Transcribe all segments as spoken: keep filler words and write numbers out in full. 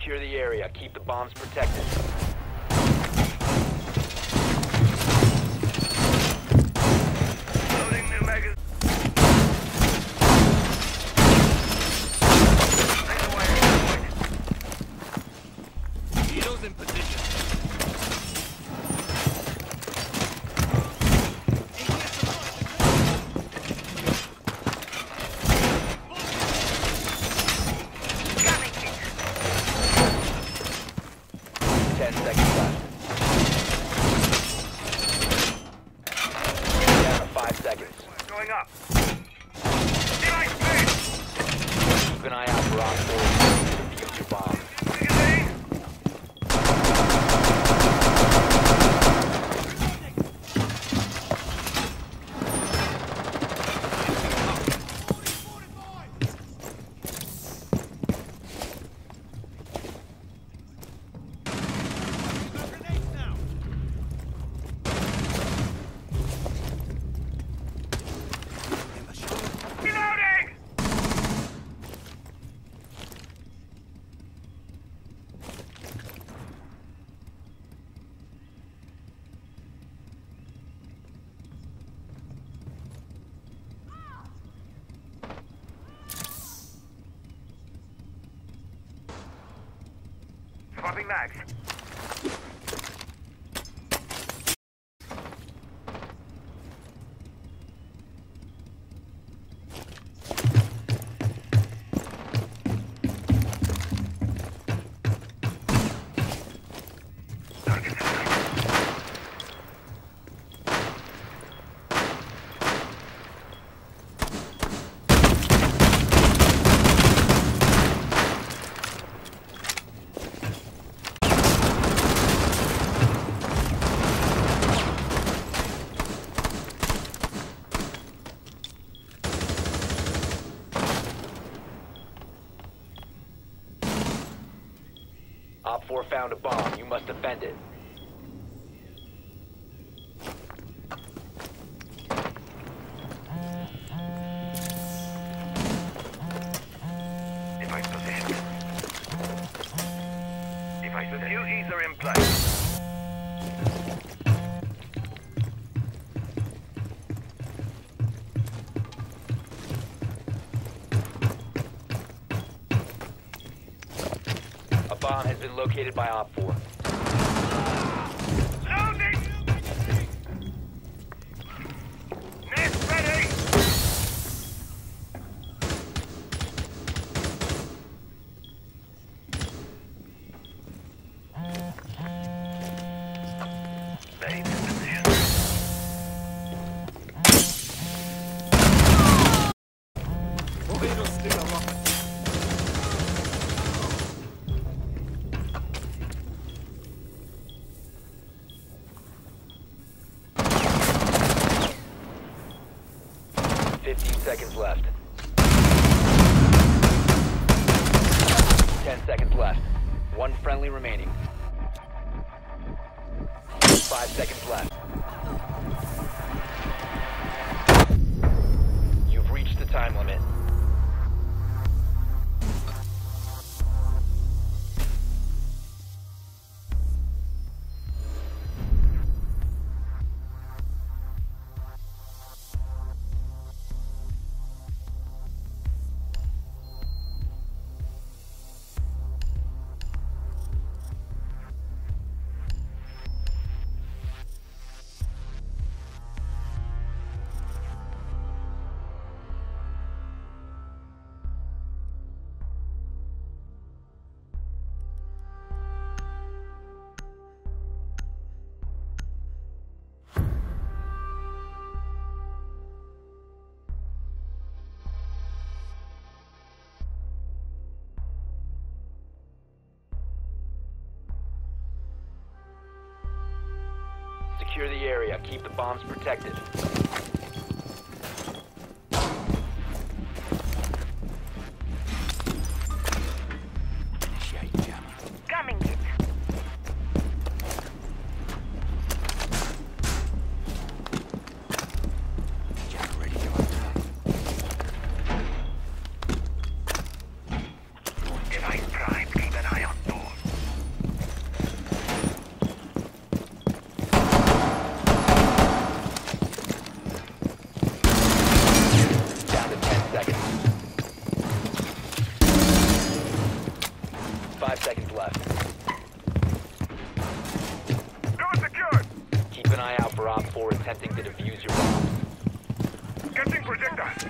Secure the area. Keep the bombs protected. Loading new magazine. In position. Ten seconds left. Down to five seconds. Going up. Device space. Keep an eye out for op four to defuse your bomb. Swapping mags. Op four found a bomb. You must defend it. Device position. Device position. U Es are in place. A bomb has been located by op four. Loading! Nest ready! Base in position. Fifteen seconds left. Ten seconds left. One friendly remaining. Five seconds left. You've reached the time limit. Secure the area. Keep the bombs protected. Coming in. Device prime. Keep an eye on door. Op four attempting to defuse your bombs. Getting projector.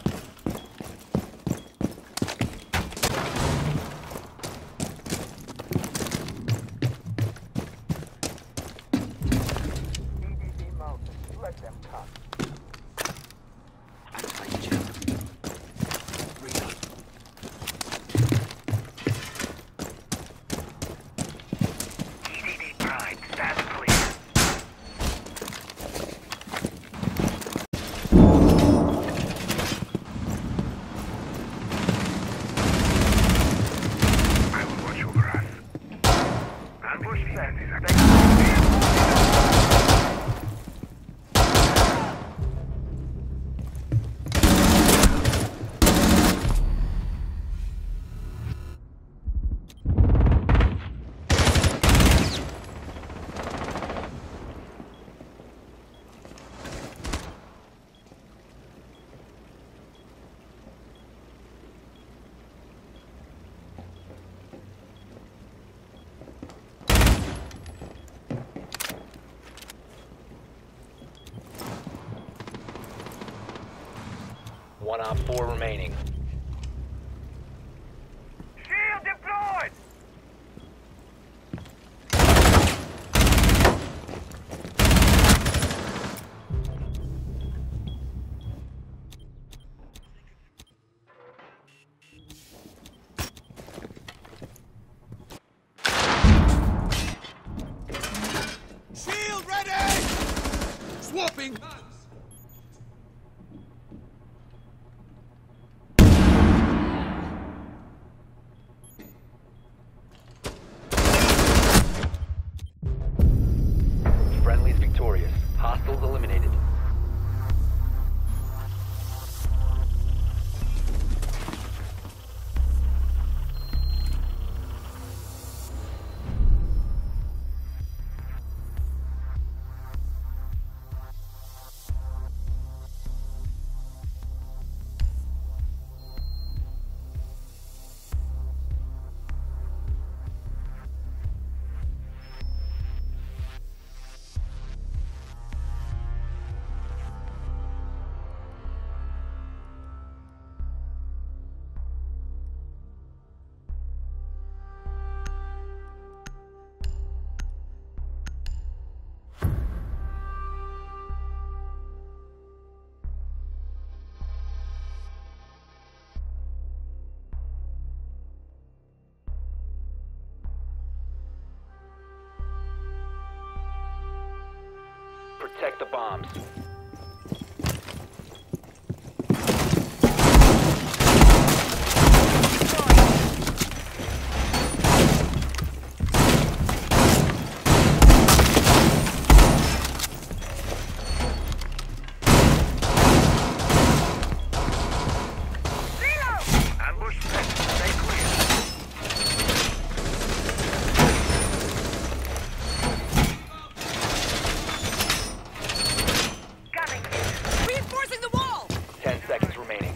One Op four remaining. Shield deployed! Shield ready! Swapping guns! Friendly's victorious. Hostiles eliminated. Protect the bombs. Ambush set. Stay clear. Gunning in. Reinforcing the wall! Ten seconds remaining.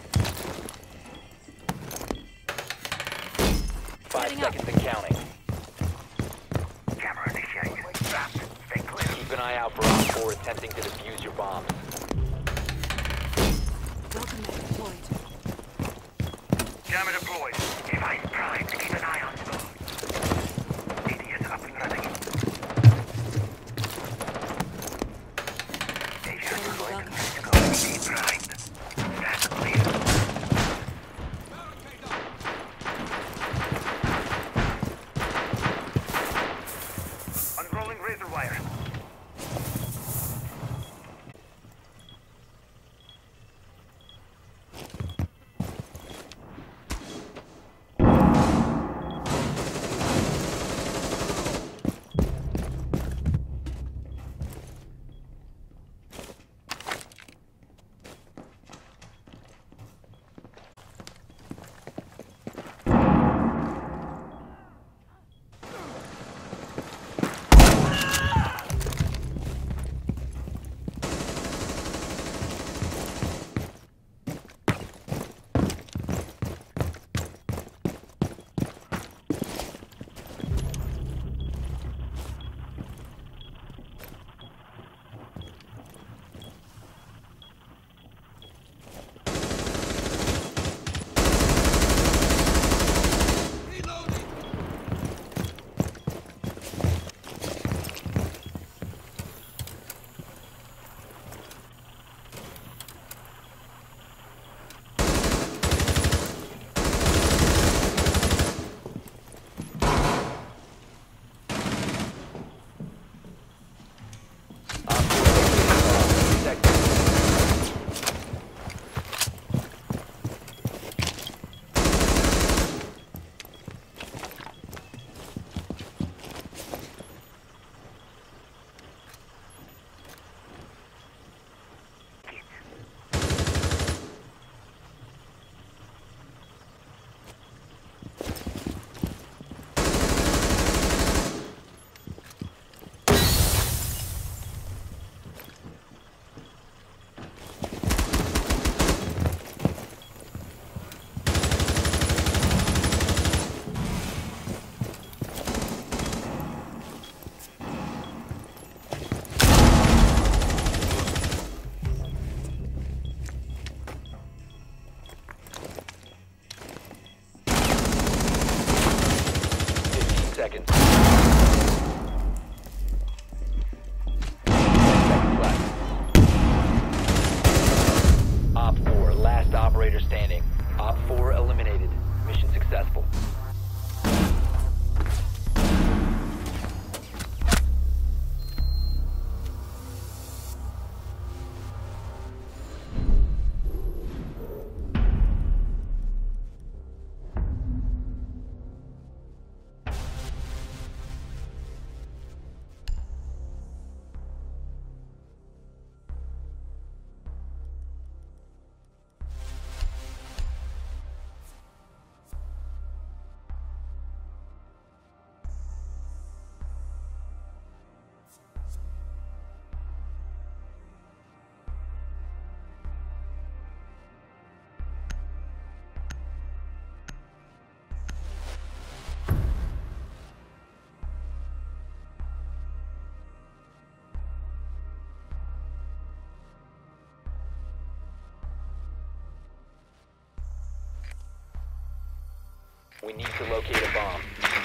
Five Setting up. seconds and counting. Camera initiated. Wrapped. Stay clear. Keep an eye out for Op four attempting to defuse your bombs. Welcome back deployed. Jammer deployed. Device primed. Keep an eye on smooth. Idiot up and running. Station deployed. Let's go. Be primed. Stand clear. Unrolling razor wire. We need to locate a bomb.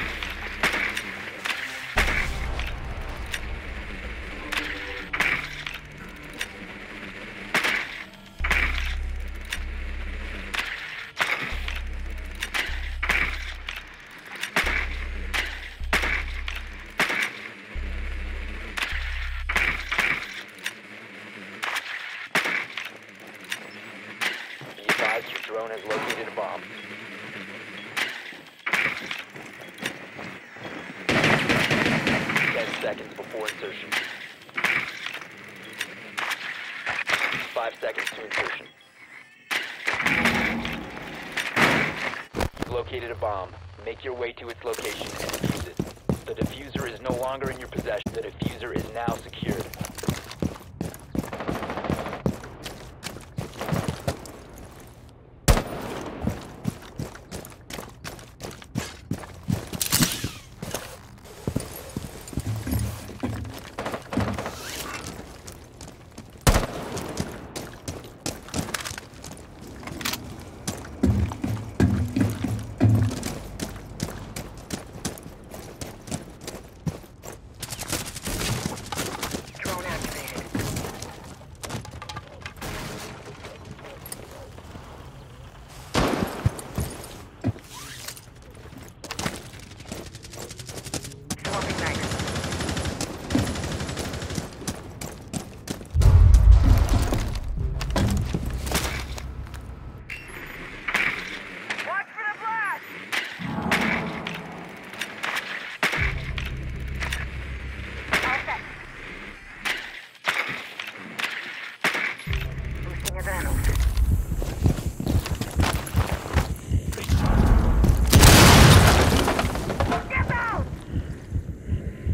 Be advised your drone has located a bomb. Ten seconds before insertion. Five seconds to insertion. You've located a bomb. Make your way to its location and defuse it. The diffuser is no longer in your possession. The diffuser is now secured. Drone activated. Swapping mags. Watch for the blast! All set. Boosting adrenaline. Get out!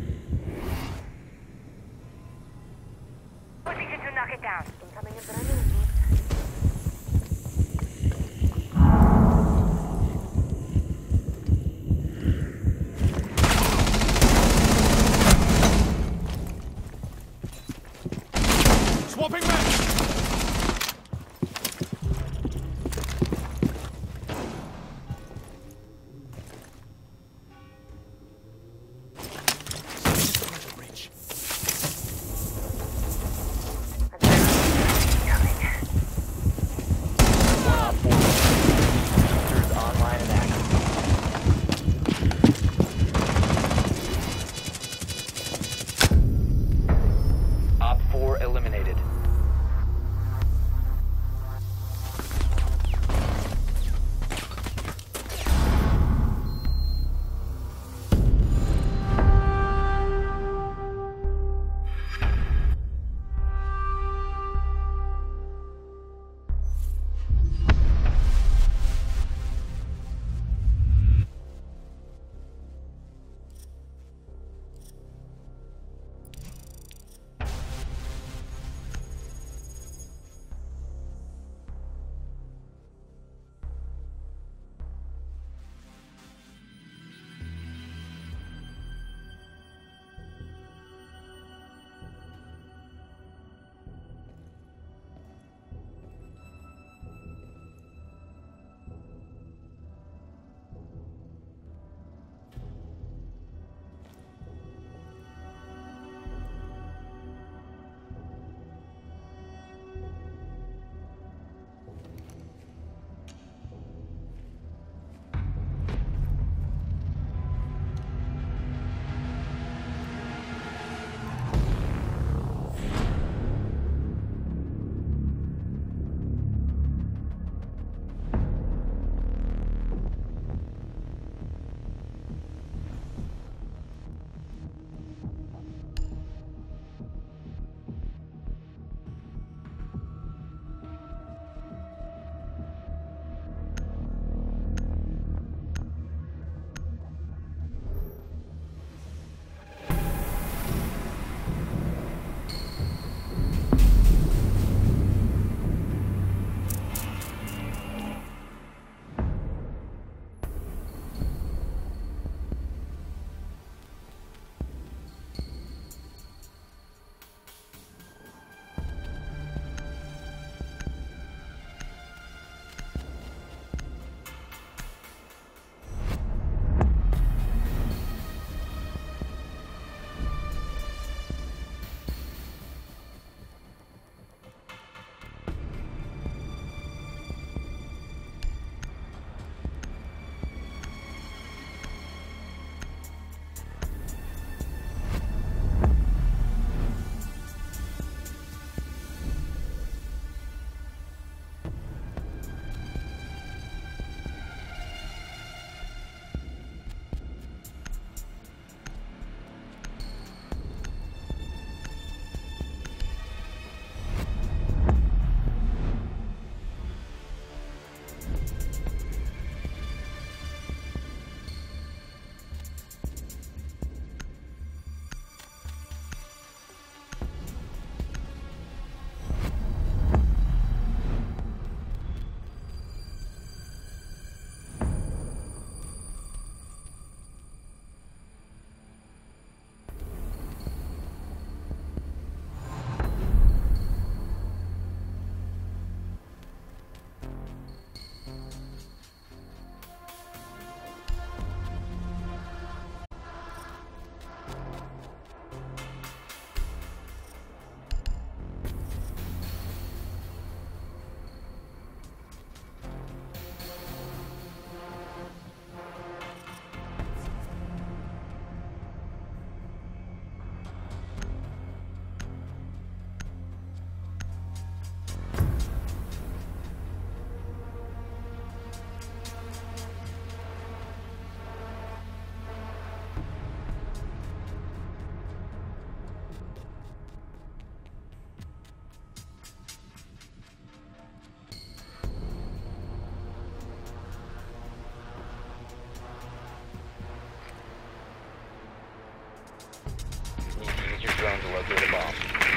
drone to locate a bomb.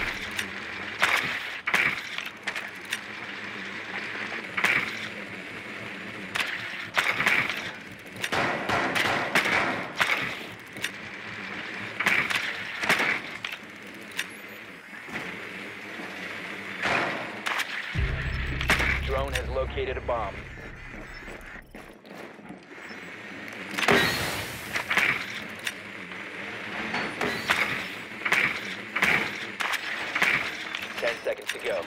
Drone has located a bomb. Ten seconds to go.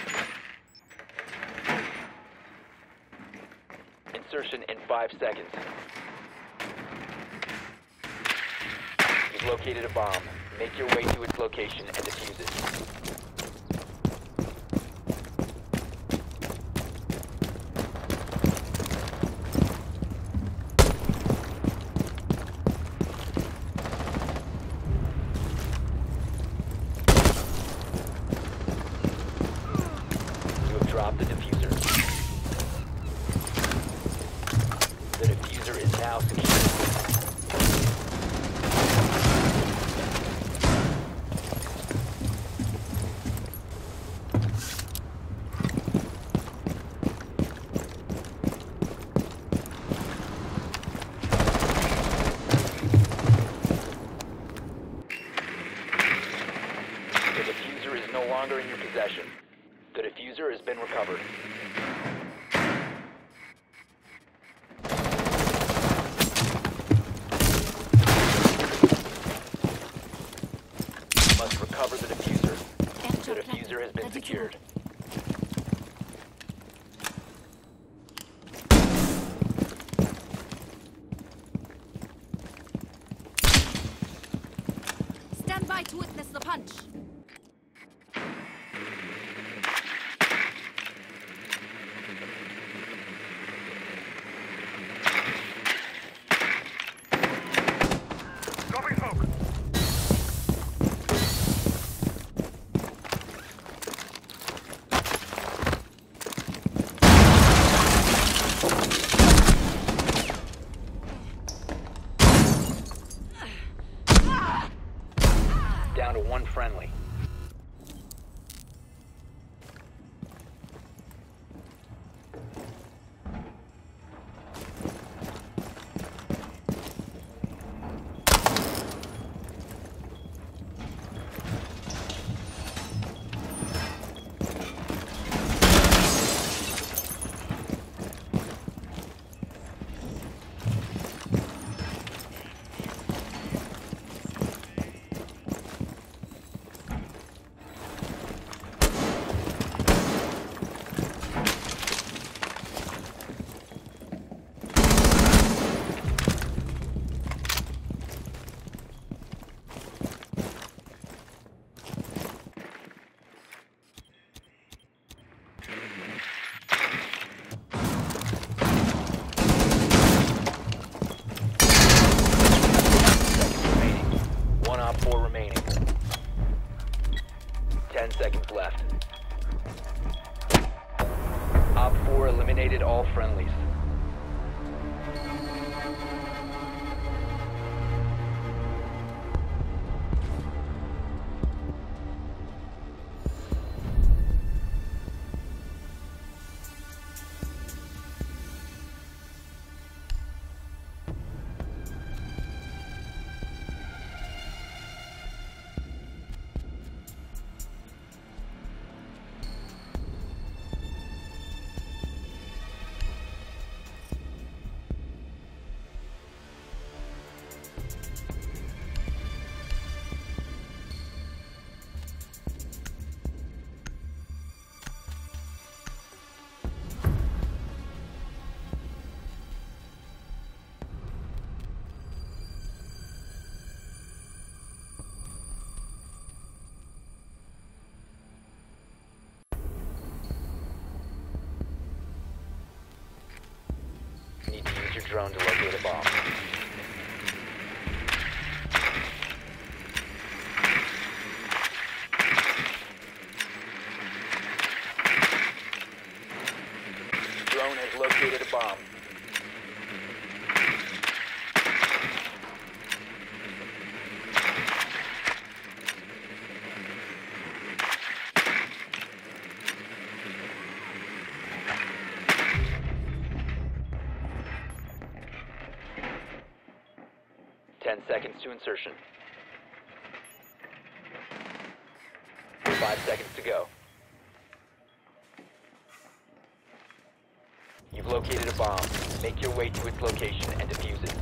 Insertion in five seconds. You've located a bomb. Make your way to its location and defuse it. Drop the diffuser. The diffuser is now secure. The diffuser is no longer in your possession. The diffuser has been recovered. You must recover the diffuser. The diffuser has been secured. Stand by to witness the punch. Dropping smoke. Down to one friendly. Ten seconds left. Op four eliminated all friendlies. Need to use your drone to locate a bomb. Drone has located a bomb. insertion. Five seconds to go. You've located a bomb. Make your way to its location and defuse it.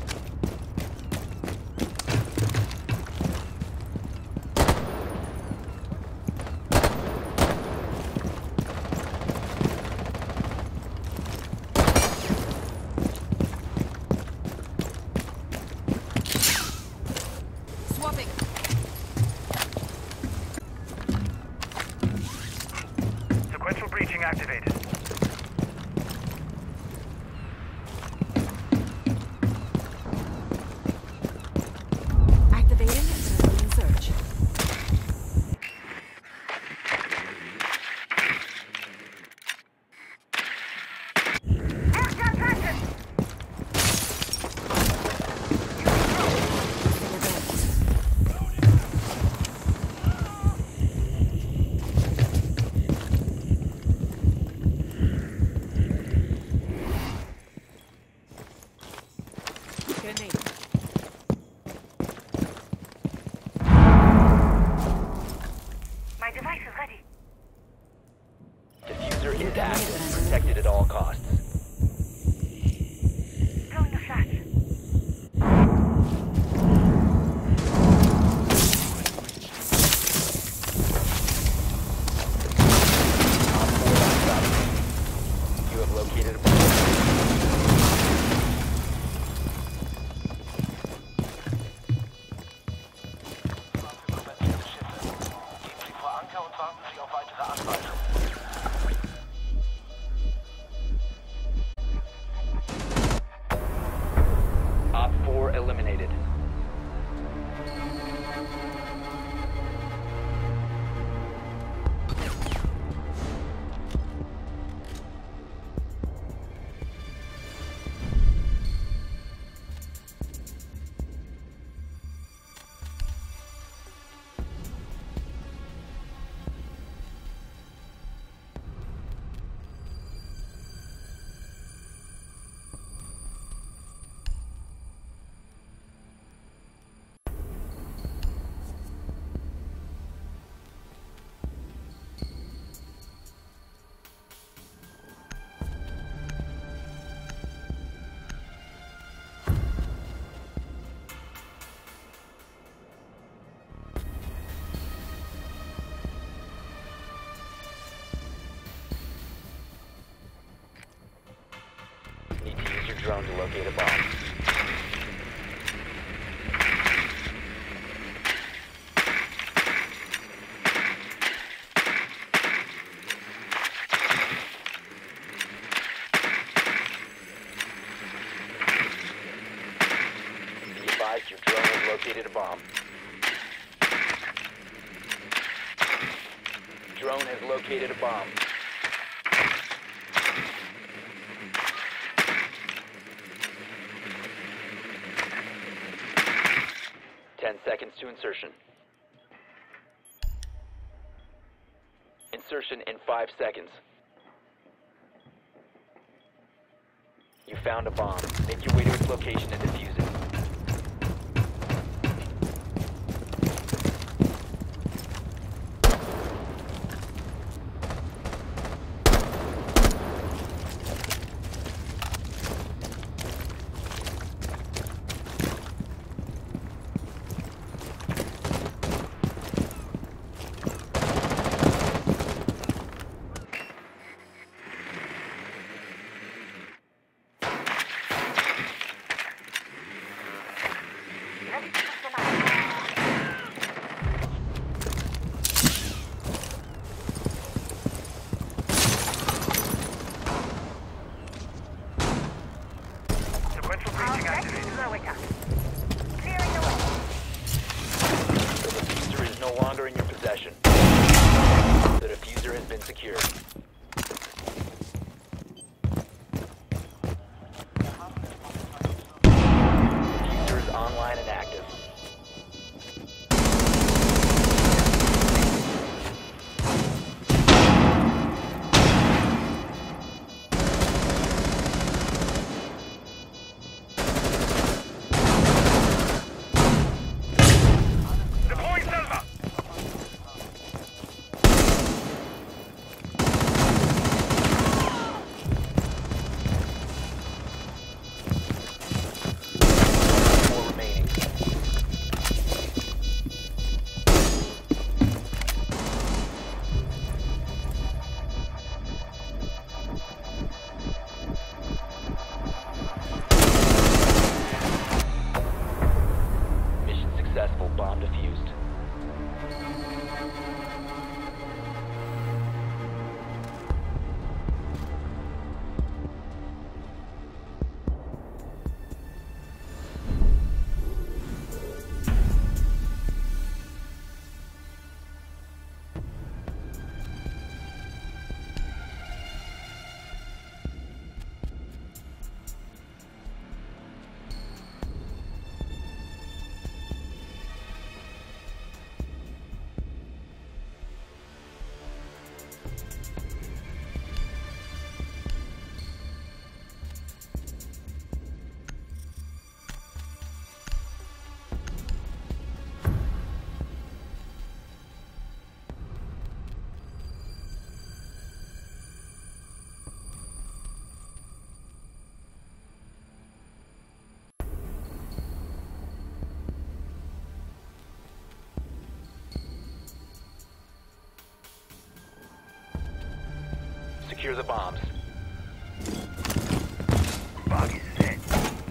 Swapping. Sequential breaching activated. Activating adrenaline surge. Grenade. My device is ready. Diffuser is active, protected at all costs. Throwing the flash. Op four last stop. You have located a bomb. Op four eliminated. Need to use your drone to locate a bomb. Be advised, your drone has located a bomb. Drone has located a bomb. Ten seconds to insertion. Insertion in five seconds. You found a bomb. Make your way to its location and defuse it. Secured. Diffuser is online and active. secure the bombs. Bug is set.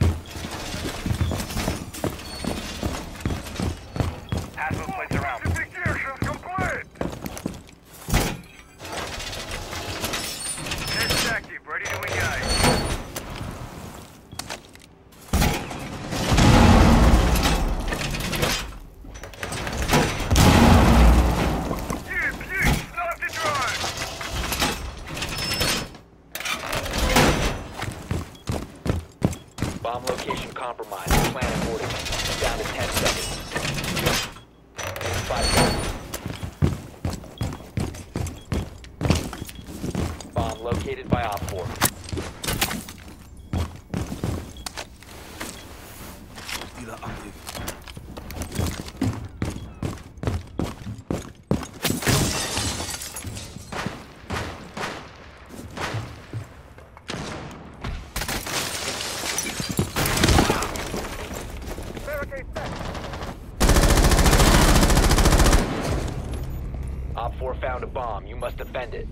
Hazard plates around. Investigation complete. Test active, ready to engage. Bomb location compromised. Plan accordingly. Down to ten seconds. Five seconds. Bomb located by Op four. Dealer active. Op four found a bomb. You must defend it.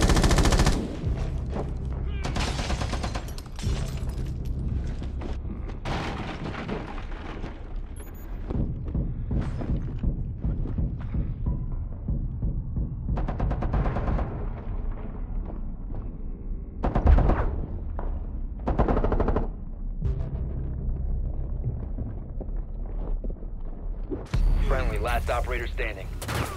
Friendly, last operator standing.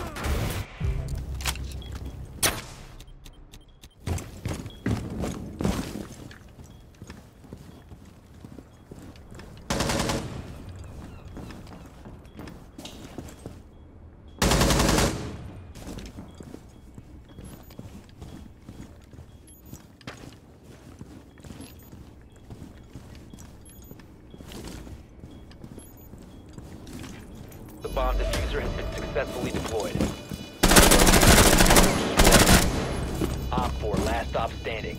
The bomb diffuser has been successfully deployed. Op four, last stop standing.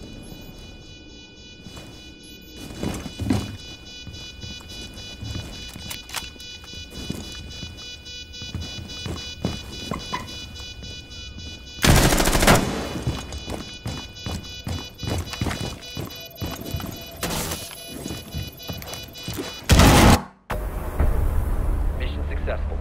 Mission successful.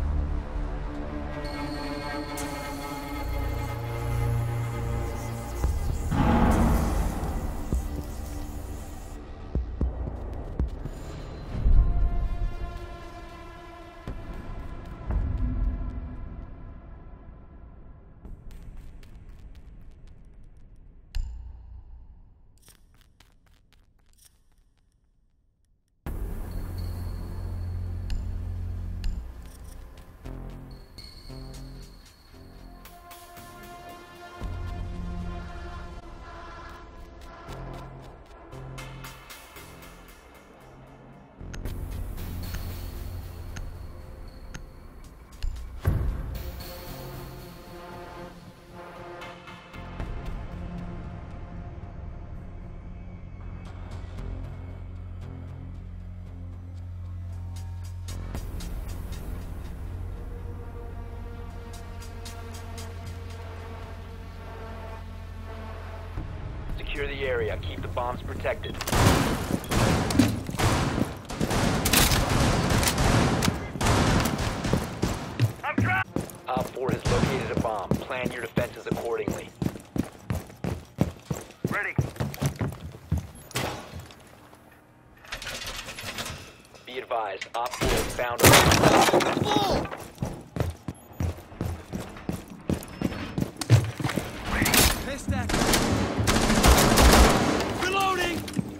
Secure the area. Keep the bombs protected. I'm trapped. Op four has located a bomb. Plan your defenses accordingly. Ready. Be advised, Op four has found a bomb. Test active. Reloading!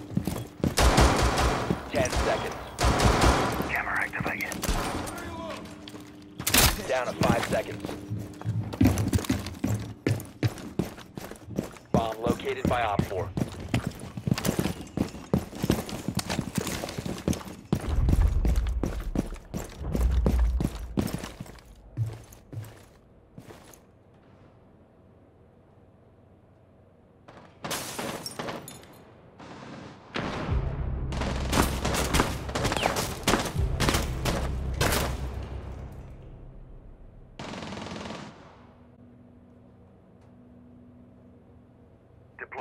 Ten seconds. Camera activated. Down to five seconds. Bomb located by Op four.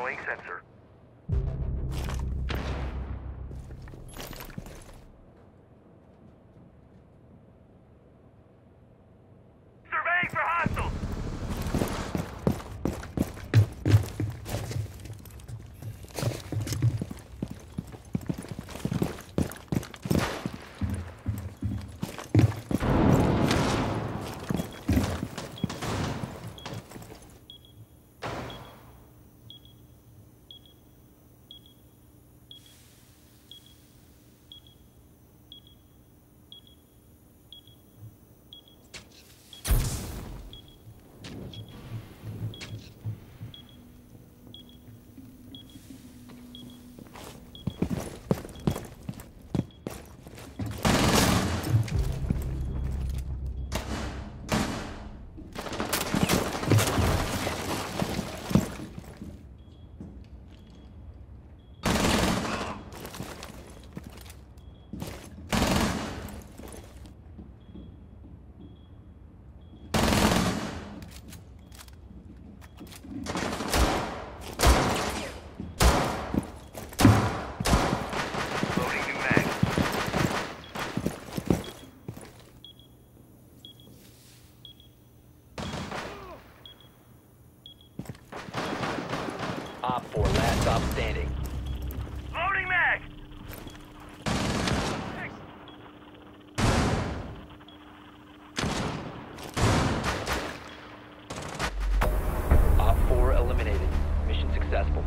Deploying sensor. Surveying for hostiles! Loading new mag. Op four, last stop standing. Loading mag! Op four eliminated. Mission successful.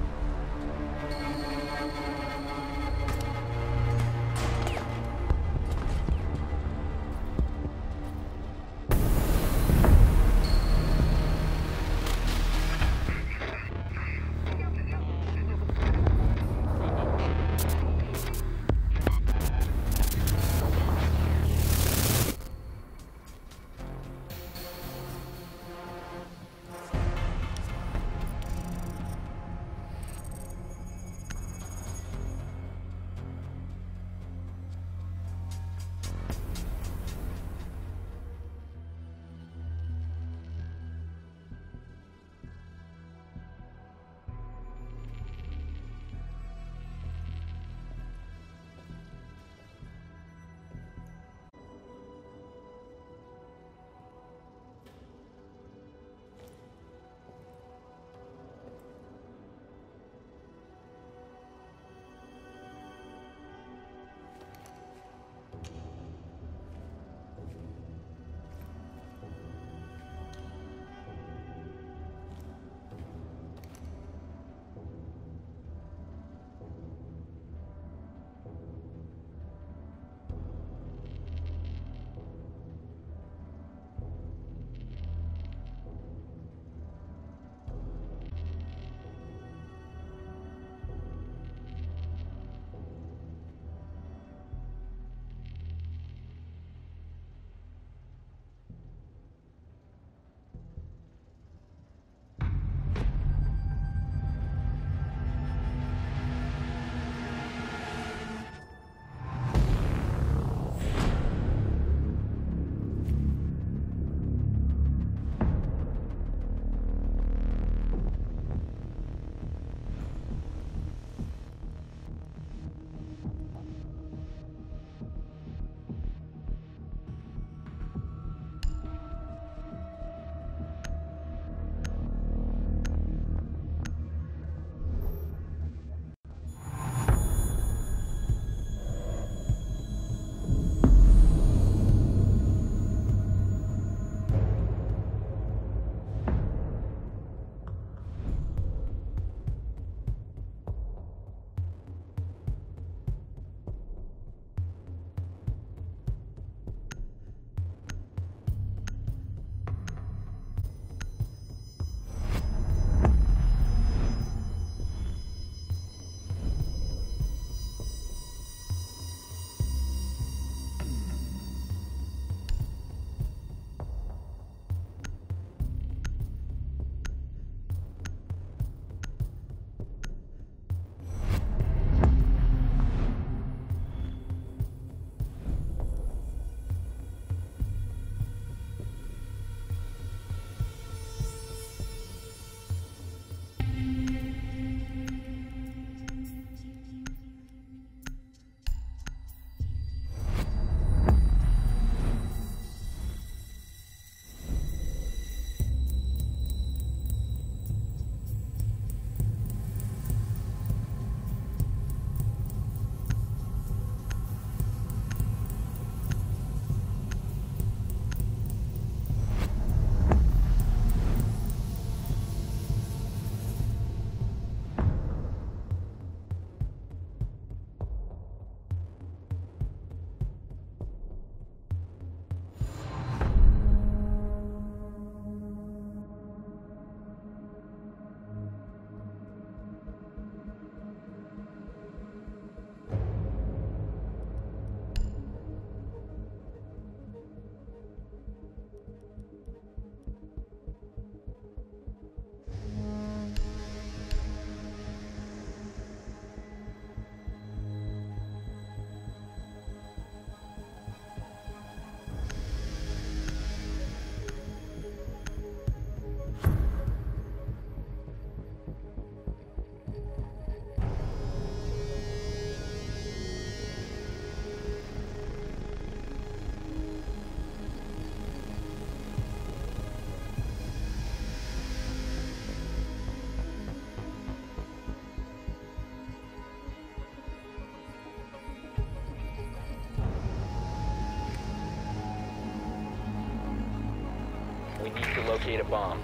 need to locate a bomb.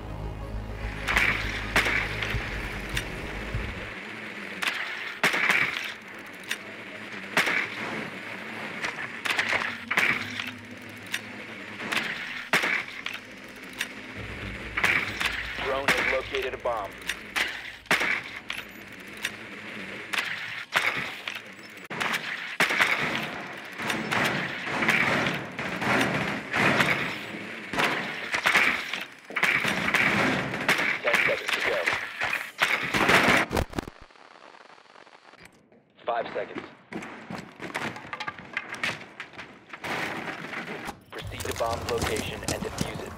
Drone has located a bomb. Ten seconds to go. Five seconds. Proceed to bomb's location and defuse it.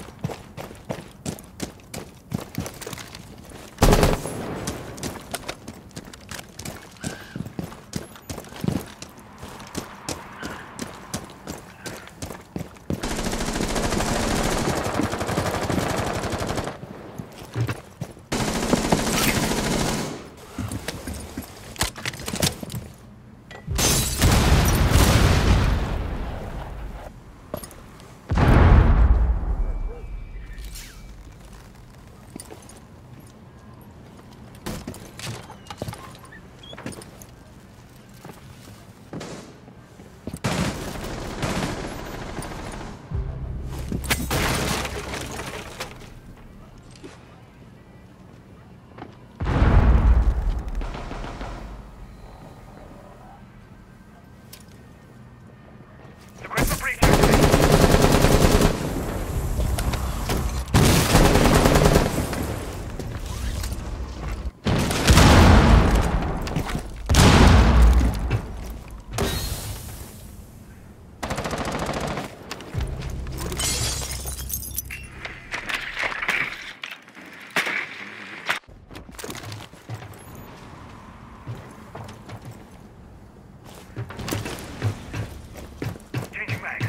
The crystal breach. Changing mags.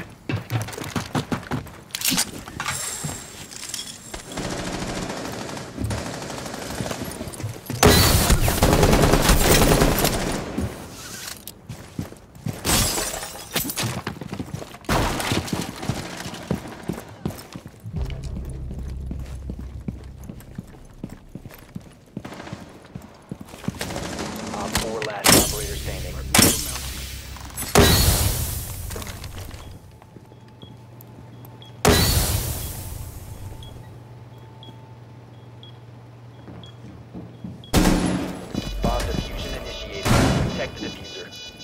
Op four last operator standing. Bomb diffusion initiated. Protect the diffuser.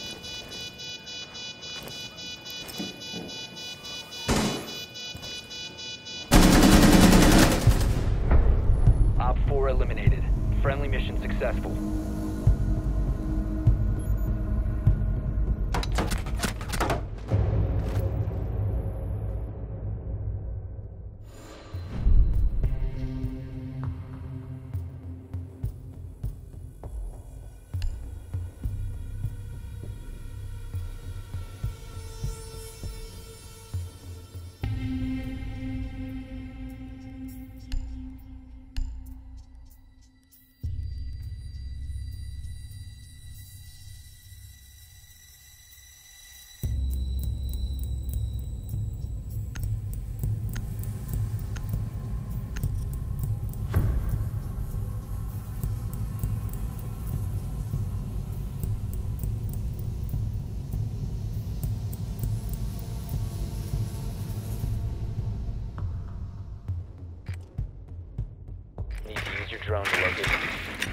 Op four eliminated. Friendly mission successful. Need to use your drone to locate the diffuser.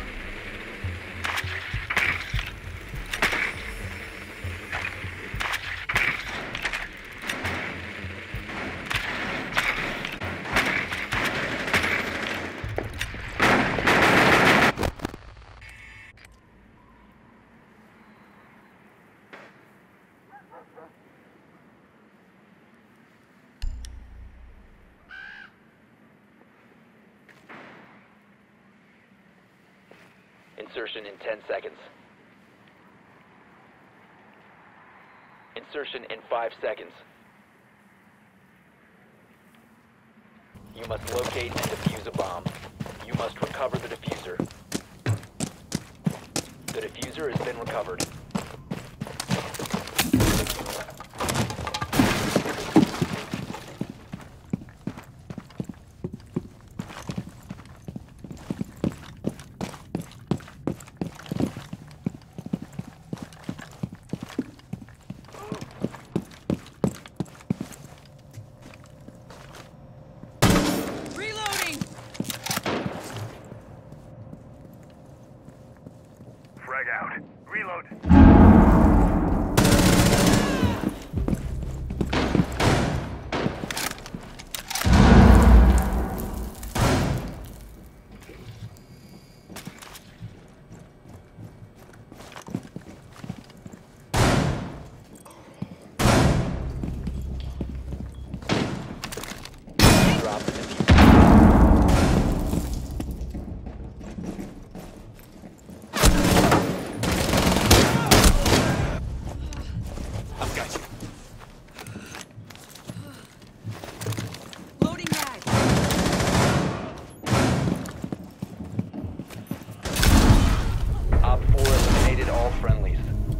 Insertion in ten seconds. Insertion in five seconds. You must locate and defuse a bomb. You must recover the diffuser. The diffuser has been recovered. frag out. Reload. Drop the diffuser. I've got you. Loading mag. Op four eliminated all friendlies.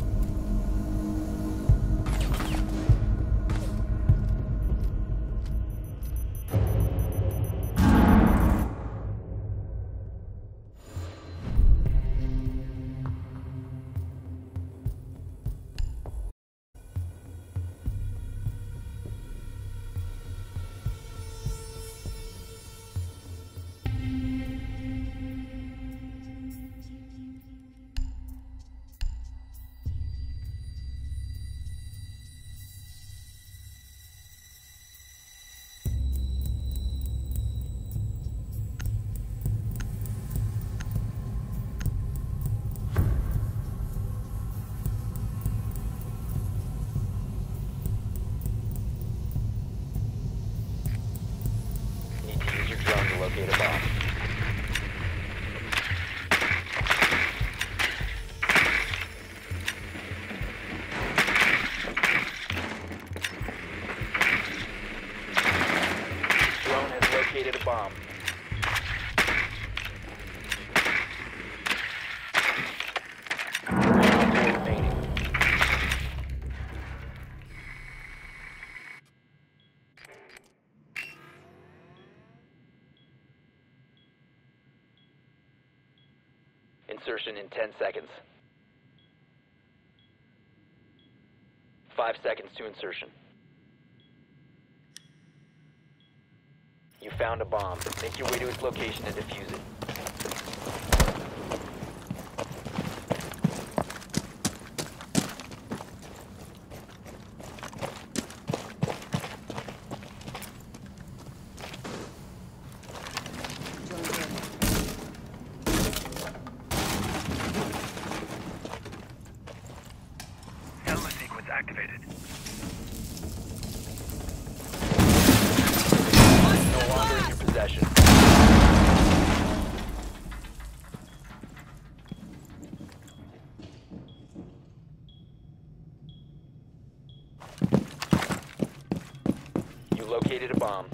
Need to use your drone to locate a bomb. Drone has located a bomb. One op four remaining. Insertion in ten seconds. Five seconds to insertion. You found a bomb. Make your way to its location and defuse it. Drone ready. Selma sequence activated. No longer in your possession. You located a bomb.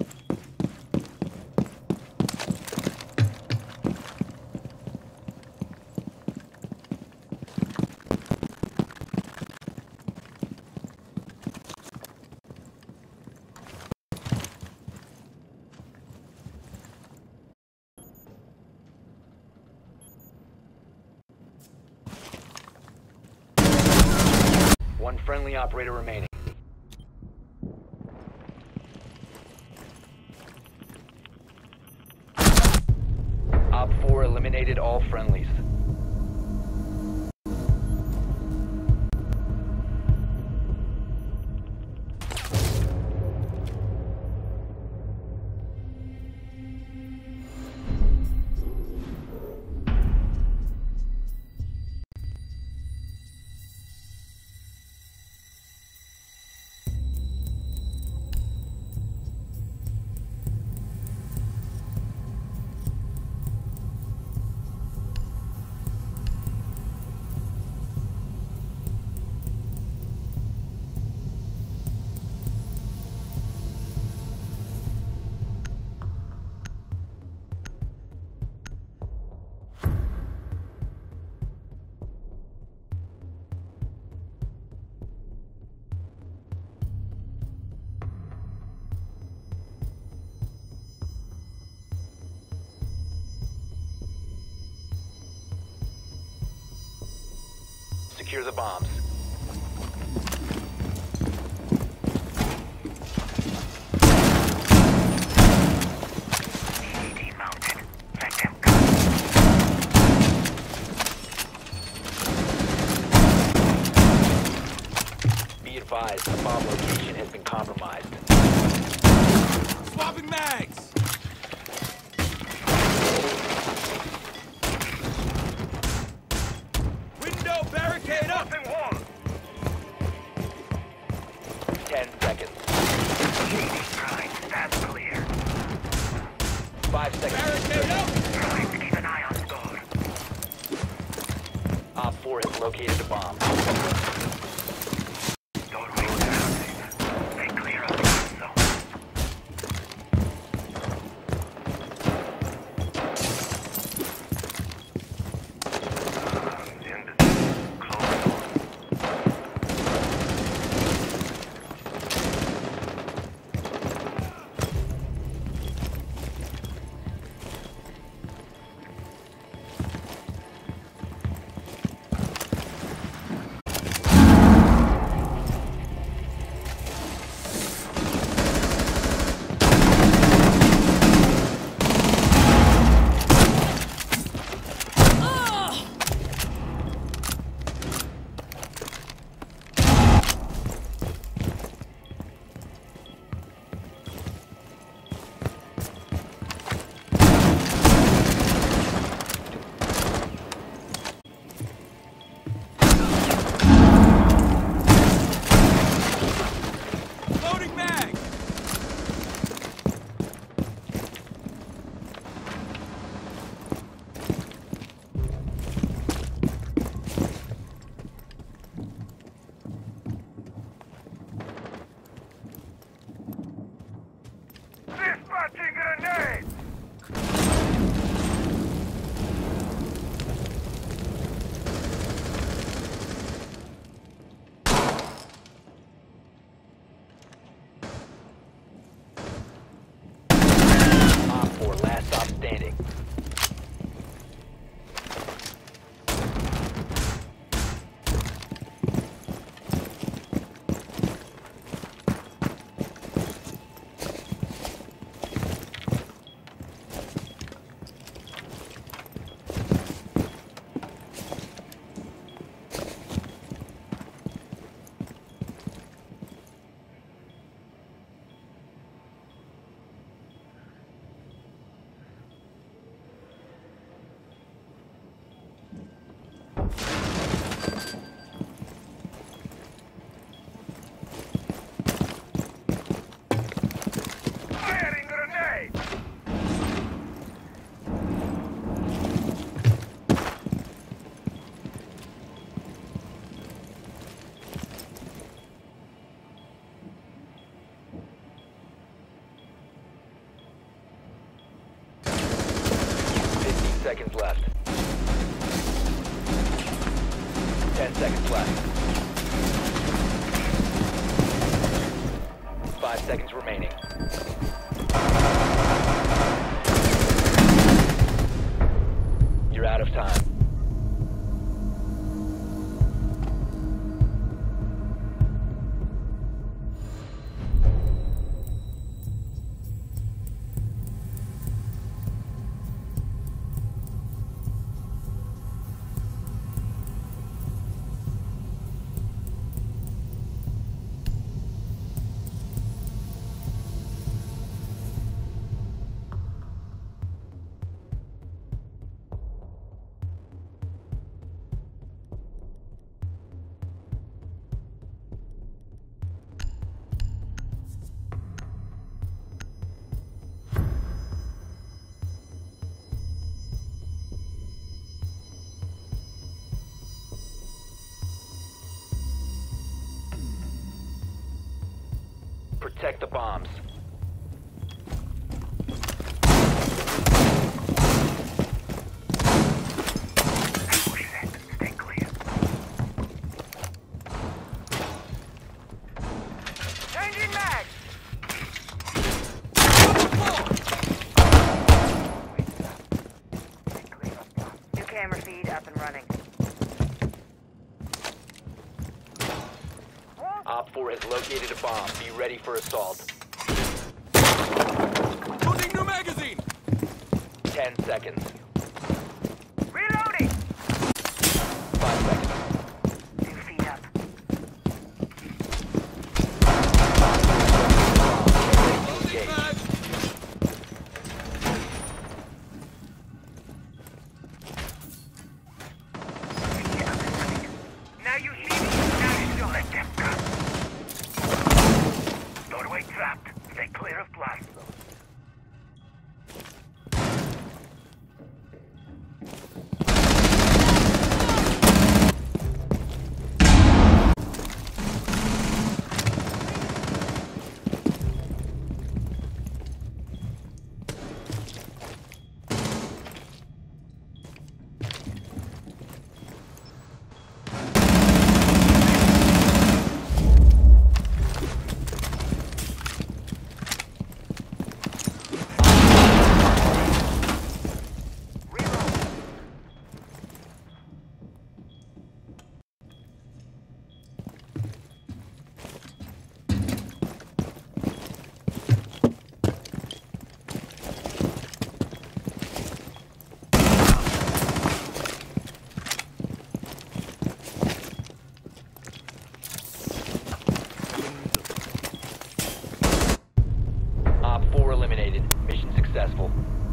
One friendly operator remaining. Op four eliminated all friendlies. Secure the bombs. E D mounted. Let them go. Five seconds. Barricade out! Trying to keep an eye on the door. Op four has located a bomb. Doorway surrounded. Stay clear of the blast zone. End it. Close the door. Loading mag! Dispatching grenade! Op four, last stop standing. Firing grenade! Fifteen seconds left. Ten seconds left. Five seconds remaining. You're out of time. Protect the bombs. Push it. Stay clear. Changing mag! New camera feed up and running. Op four has located a bomb. Be ready for assault. Loading new magazine! Ten seconds. Reloading! Five seconds. Two feet up. Loading mag! Now you see me. Now you don't let them come. Doorway trapped. Stay clear of blast zone. successful.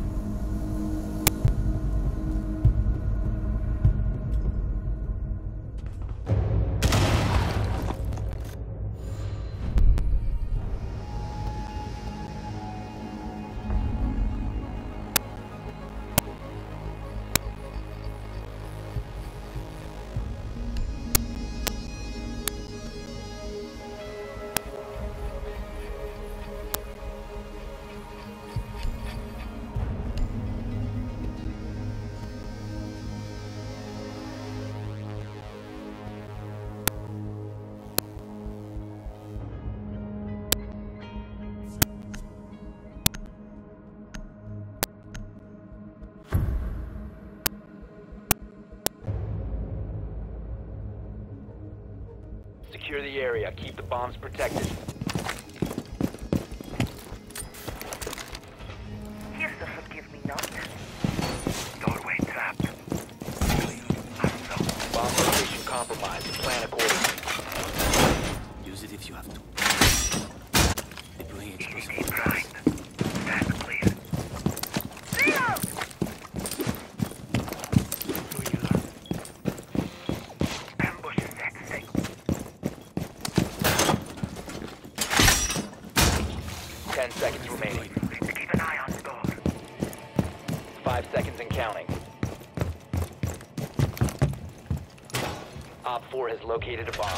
Secure the area. Keep the bombs protected. Here's the forgive-me-not. Doorway trapped. Bomb location compromised. Plan accordingly. Use it if you have to. Deploying E explosive. D primed. Stand clear. Reload! Ambush set safe. Ten seconds remaining. Keep an eye on door. Five seconds and counting. Op four has located a bomb.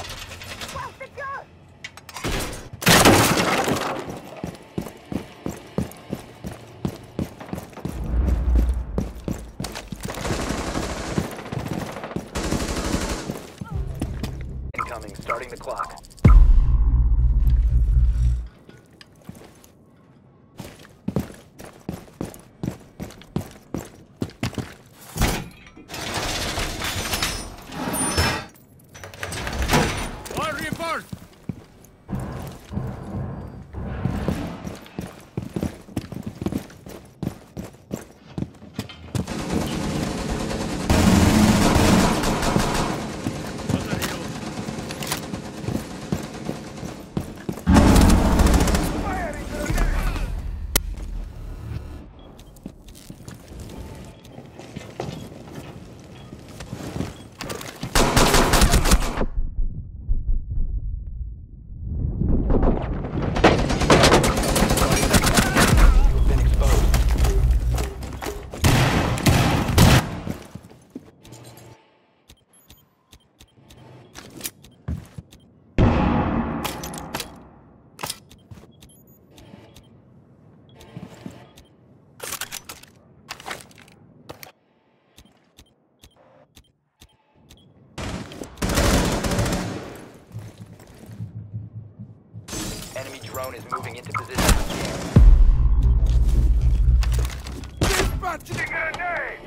Incoming, starting the clock. All reinforced! You've been exposed. Enemy drone is moving into position. Dispatching! Grenade!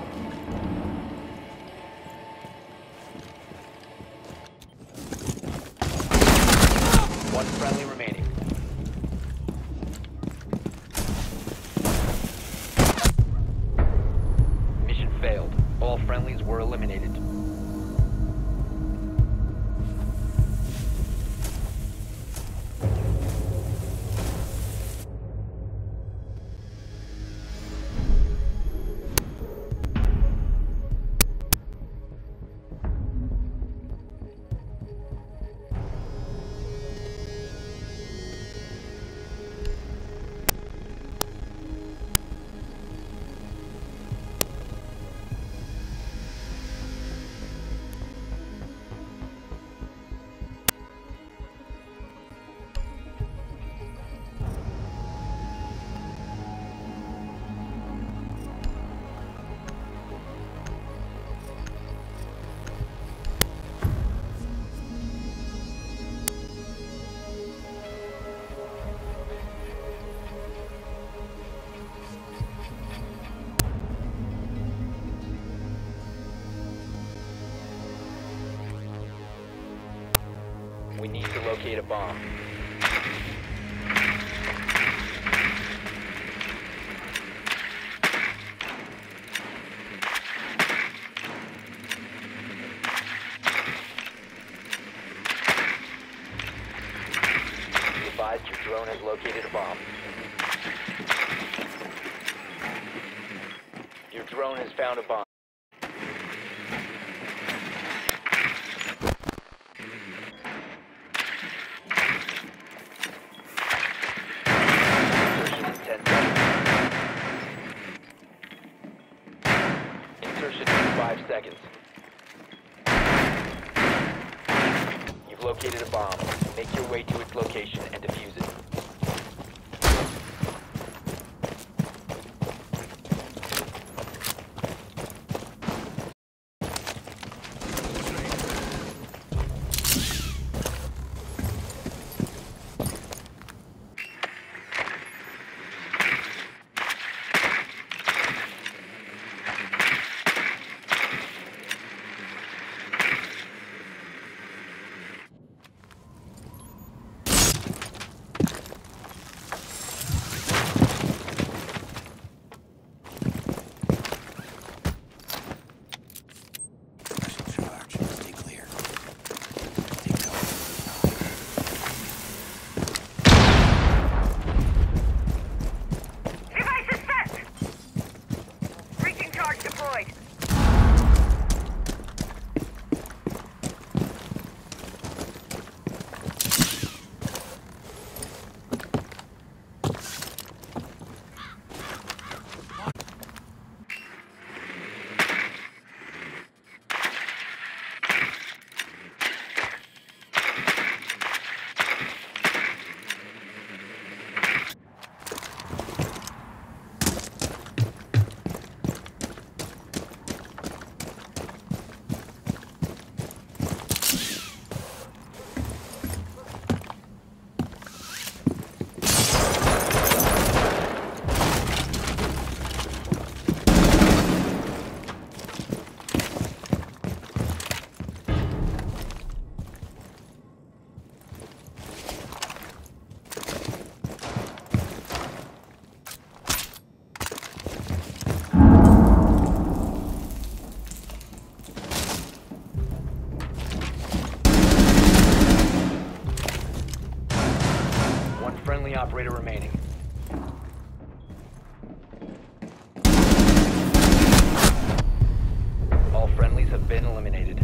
One friendly remaining. Mission failed. All friendlies were eliminated. We need to locate a bomb. Be advised your drone has located a bomb. drone has found a bomb. Insertion in ten seconds. Insertion in five seconds. You've located a bomb. Make your way to its location and defuse it. Friendly operator remaining. All friendlies have been eliminated.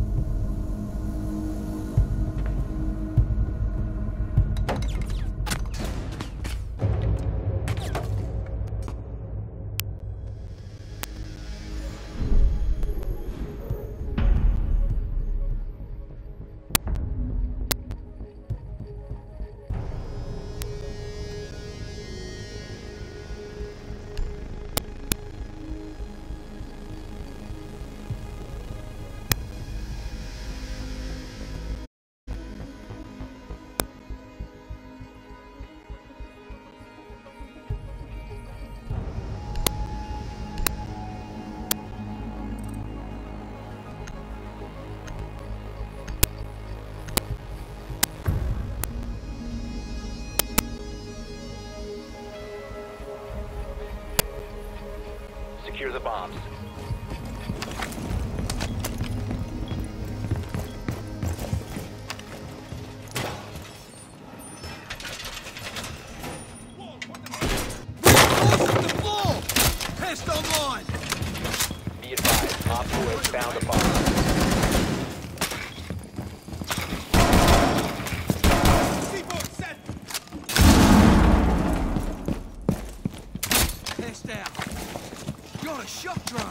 Secure the bombs. Test online! Be advised, Op four has found a bomb. Seaboard set! Test out. Got a shock drone.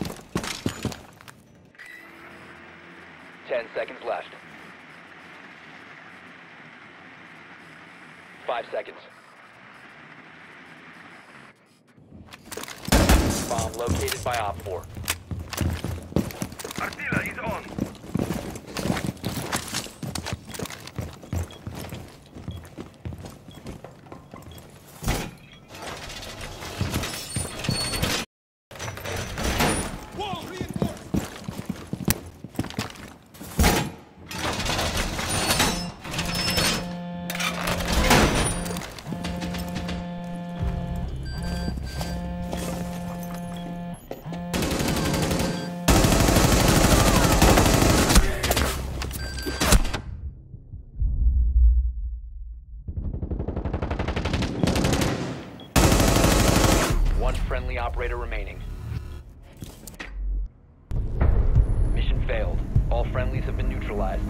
Ten seconds left. Five seconds. Bomb located by Op four. Artilla is on. Wall reinforced! One friendly operator remaining. failed. All friendlies have been neutralized.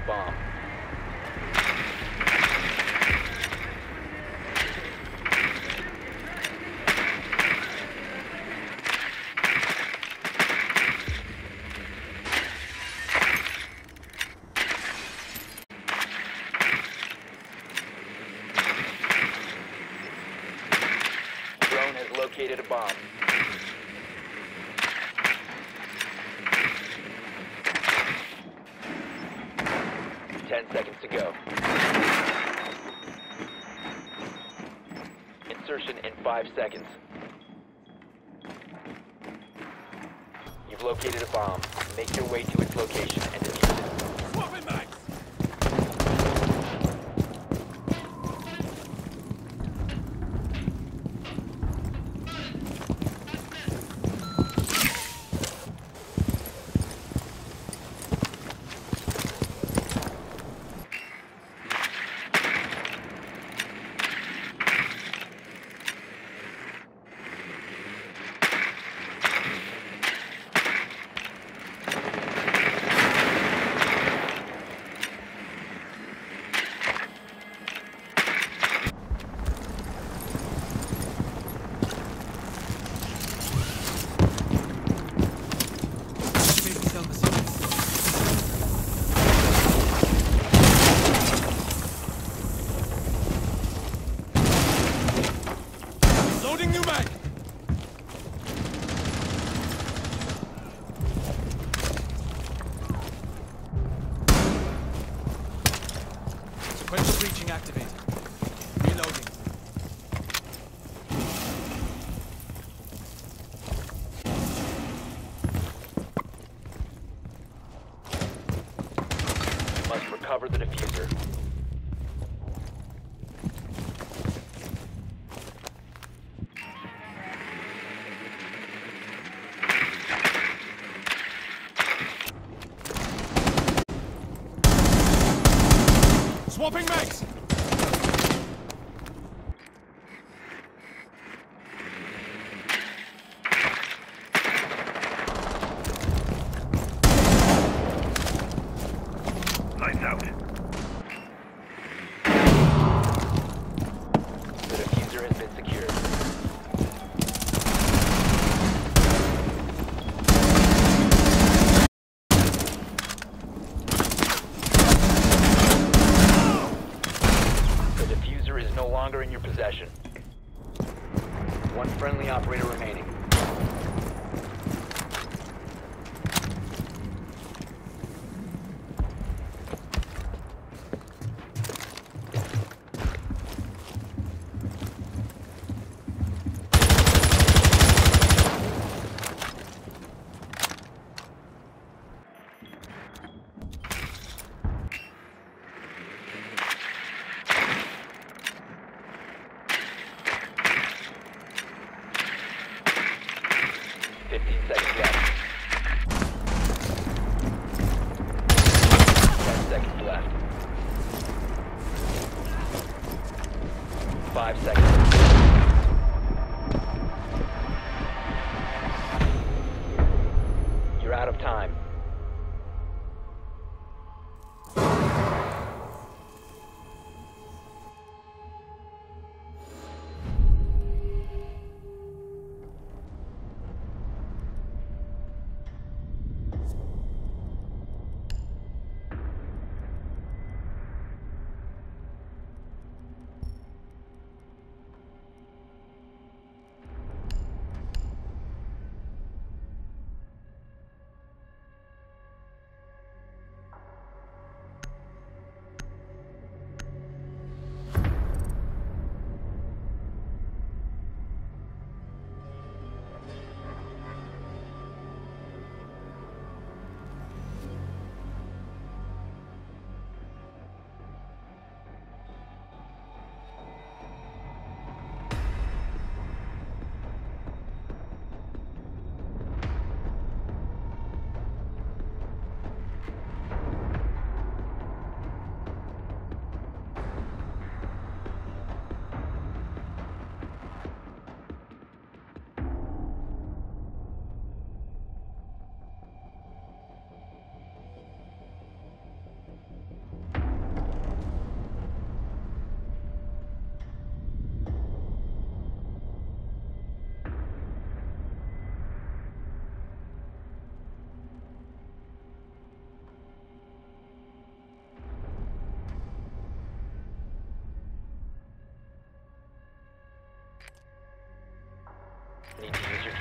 a bomb. Drone has located a bomb. Ten seconds to go. Insertion in five seconds. You've located a bomb. Make your way to its location and defuse it. Swapping mags! Loading new mag! Sequential breaching activated. Reloading. You must recover the diffuser. Swapping mags! Lights out. The diffuser has been secured. The diffuser is no longer in your possession. One friendly operator remaining. Fifteen seconds left. Ten seconds left. Five seconds. You're out of time.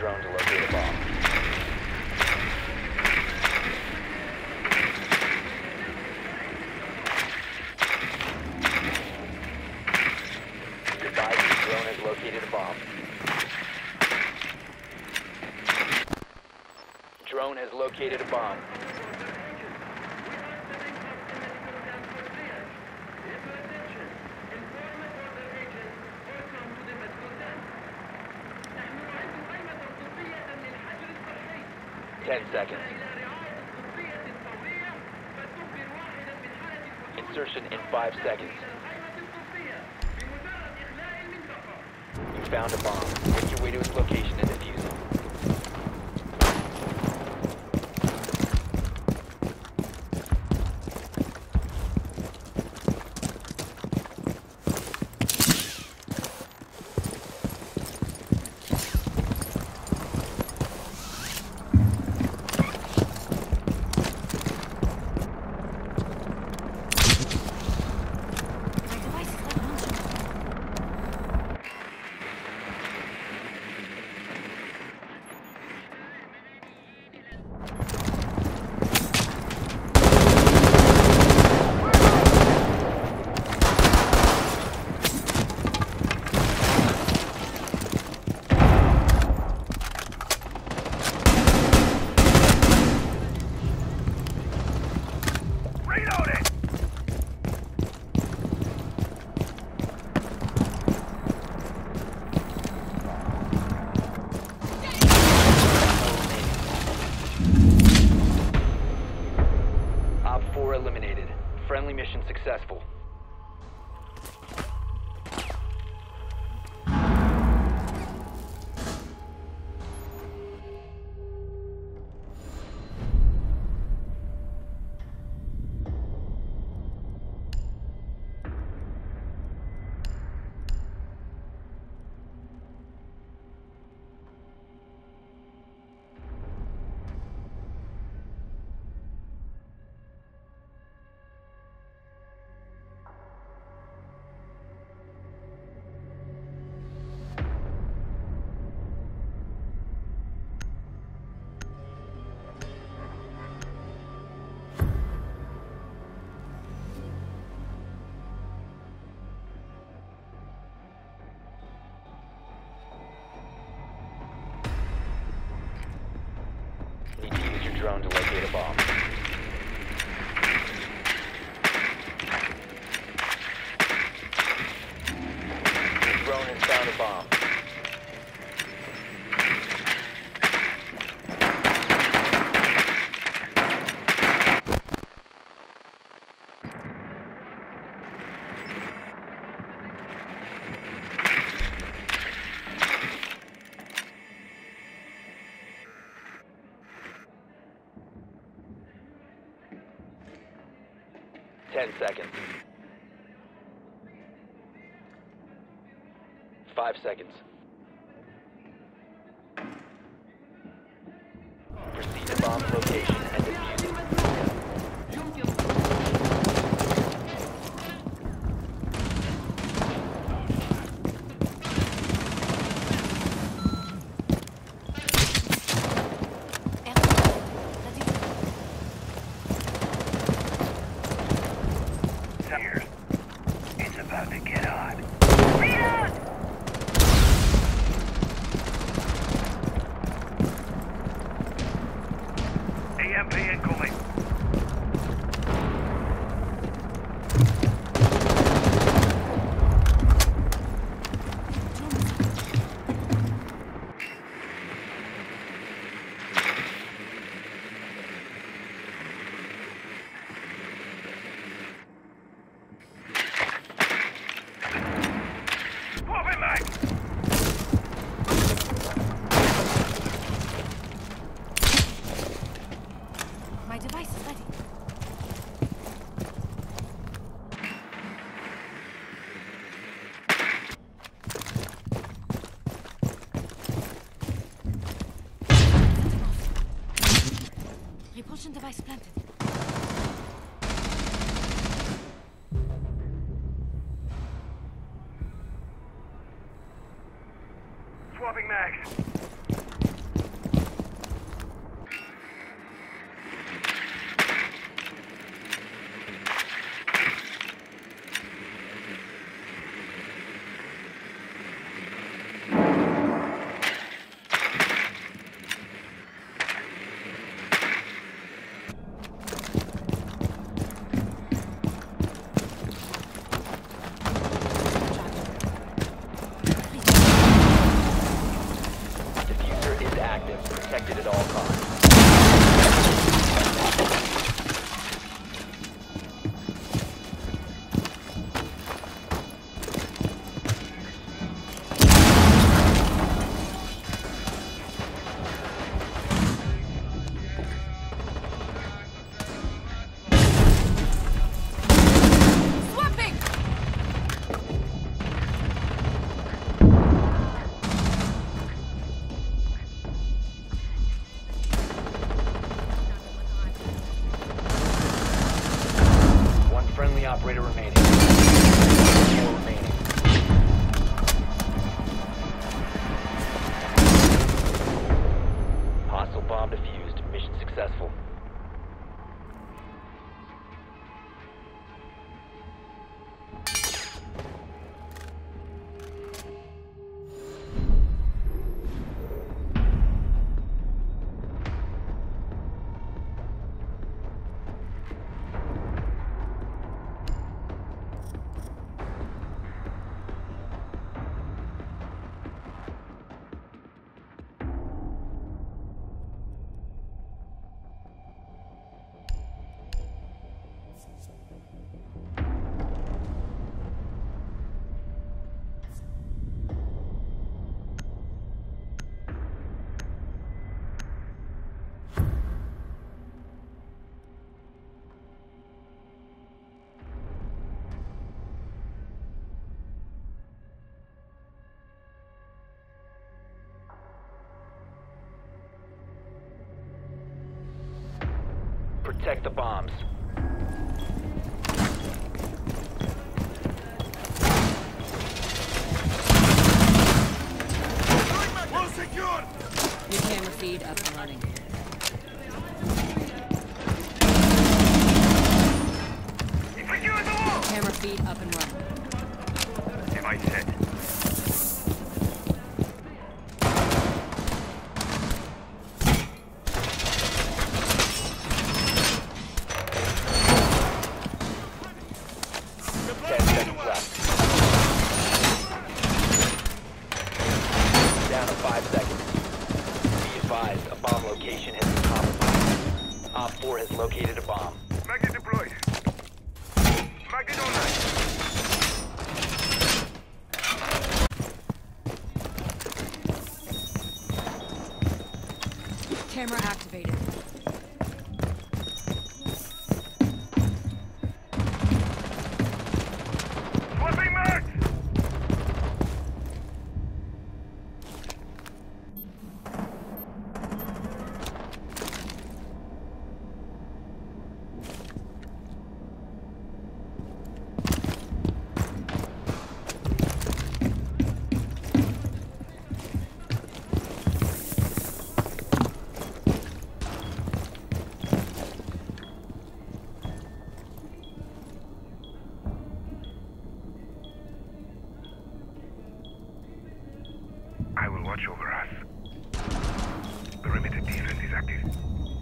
drone to locate a bomb. Advise your drone has located a bomb. Drone has located a bomb. Ten seconds. Insertion in five seconds. You found a bomb. Make your way to its location and defuse it. Eliminated. Friendly mission successful. Need to use your drone to locate a bomb. Your drone has found a bomb. Ten seconds. Five seconds. Proceed to bomb location and defuse it. Here. It's about to get hot. A M P incoming. My device is ready. Repulsion device planted. Swapping mags. operator remaining. Four remaining. Hostile bomb defused. Mission successful. Protect the bombs. Well secured! New camera feed up and running. Secure the wall! Camera feed up and running. Device set. Ten seconds left. Down to five seconds. Be advised, a bomb location has been compromised. Op four has located a bomb. Magnet deployed. Magnet online. Camera activated. Swapping mags! I will watch over us. Perimeter defense is active.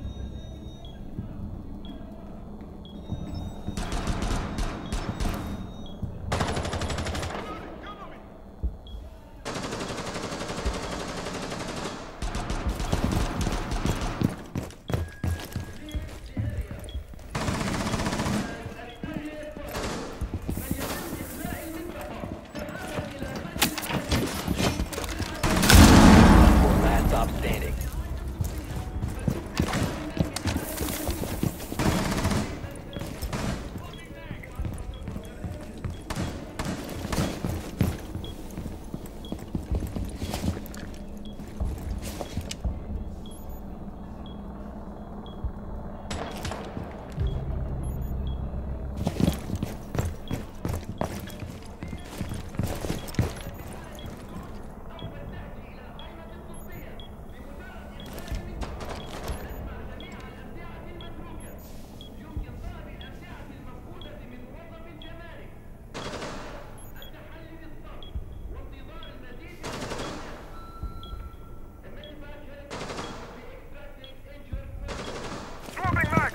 Last stop standing. Swapping mags!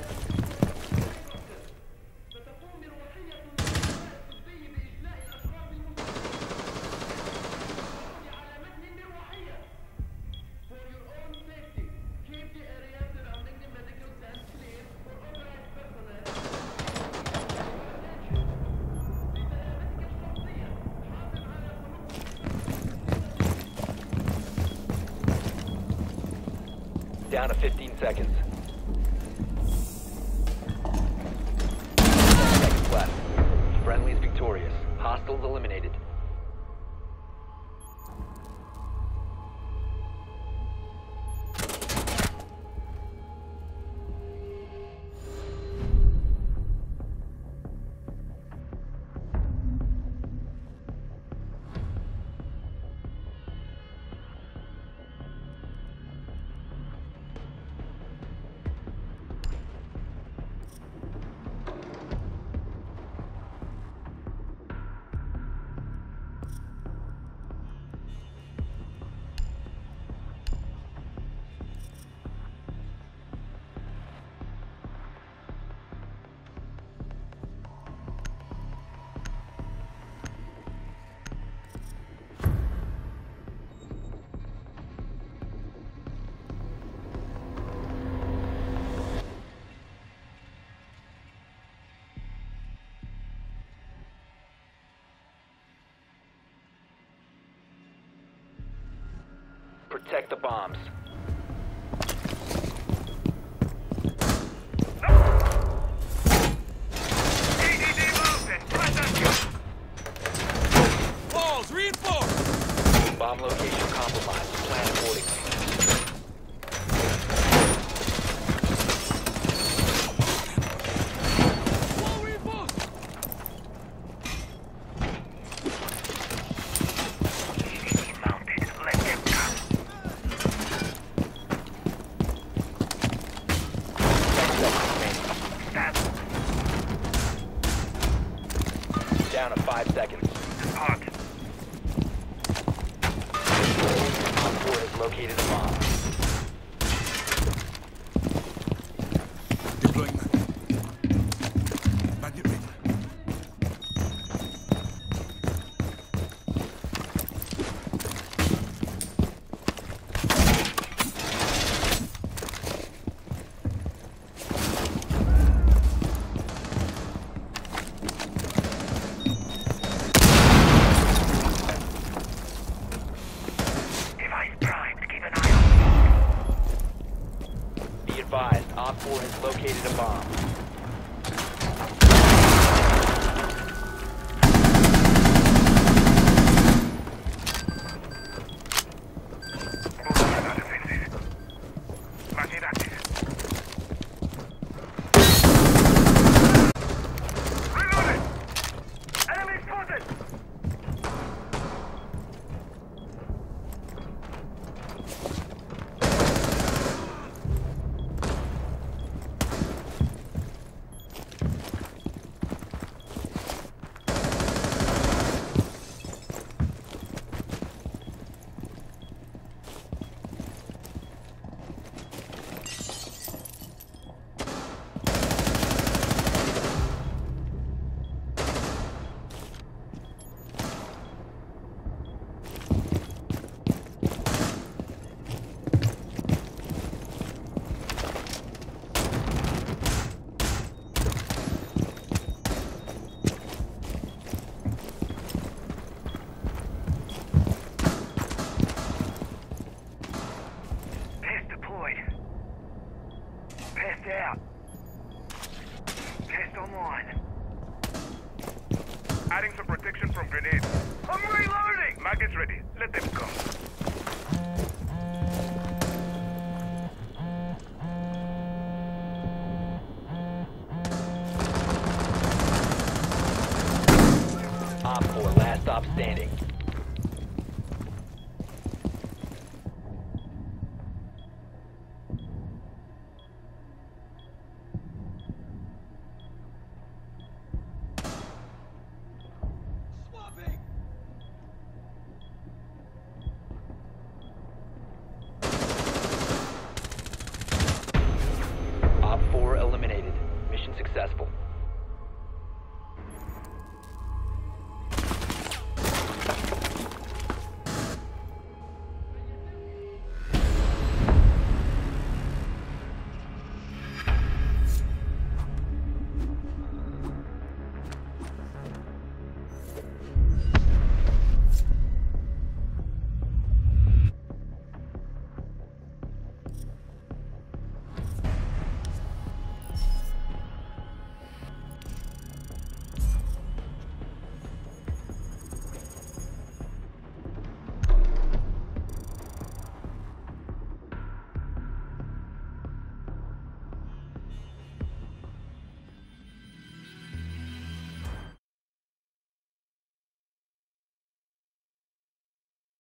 Down to fifteen seconds. ten seconds left. Friendly's victorious. Hostiles eliminated. Protect the bombs. Balls, reinforce! Bomb location compromised. Plan accordingly. Wall reinforced! Mounted. Let them come. Stab. Down to five seconds. Hot. Op four has located a bomb. Deploying magnet. Magnet ready. Device primed. Keep an eye on the Be advised, Op four has located a bomb. Magnet active. Reloading! Enemy spotted! Test deployed. Test out. Test online. Adding some protection from grenades. I'm reloading! Magnets ready. Let them go. Op four, last stop standing.